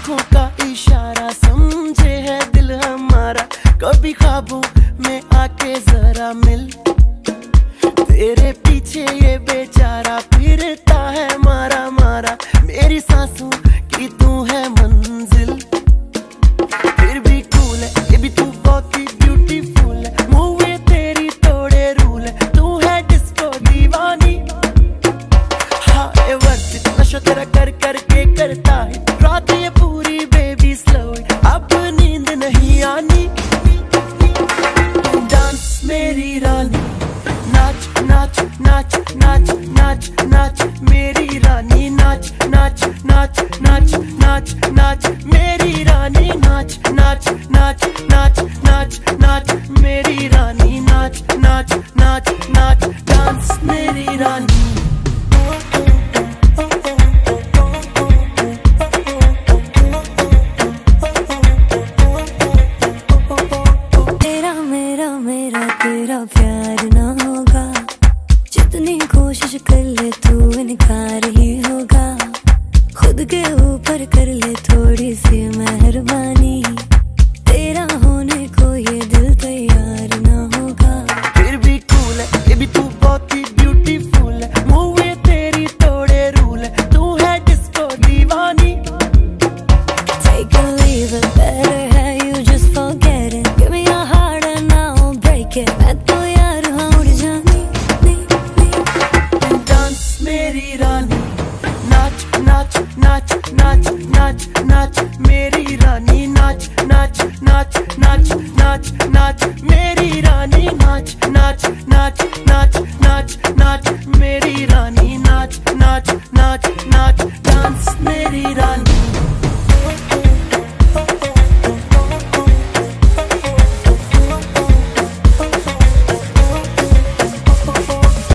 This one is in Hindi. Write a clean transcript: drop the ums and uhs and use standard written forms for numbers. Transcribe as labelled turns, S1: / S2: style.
S1: आंखों का इशारा समझे है दिल हमारा, कभी ख्वाबों में आके जरा मिल। तेरे पीछे ये बेचारा फिरता है मारा मारा, मेरी सांसों की तू है मंजिल। फिर भी कूल है ये भी तू बहुत ही ब्यूटीफुल है, मूवी तेरी तोड़े रूल है, तू है डिस्को दीवानी। हाँ ये वर्थ नशा तेरा कर करके करता है, रात ये पूरी बेबी स्लो, अब नींद नहीं आनी। डांस मेरी रानी, नाच नाच नाच नाच नाच नाच मेरी रानी, नाच नाच नाच नाच नाच नाच मेरी रानी, नाच नाच नाच नाच नाच नाच मेरी रानी, नाच नाच नाच नाच डांस मेरी रानी।
S2: तेरा मेरा मेरा तेरा प्यार ना होगा, जितनी कोशिश कर ले तू इनकार ही होगा। खुद के ऊपर कर ले थोड़ी सी मेहरबानी, तेरा होने को ये दिल तैयार ना होगा।
S1: फिर भी कूल है ये भी तू बहुत ही ब्यूटीफुल है, मूवी तेरी तोड़े रूल है, तू है डिस्को दीवानी।
S2: Take a leave it, better है you just forget it, give me your heart and I'll break it। मैं तो यार हाँ उड़ जानी
S1: डांस मेरी रानी, नाच नाच नाच नाच नाच नाच मेरी रानी, नाच नाच नाच नाच नाच नाच मेरी रानी, नाच नाच नाच नाच नाच नाच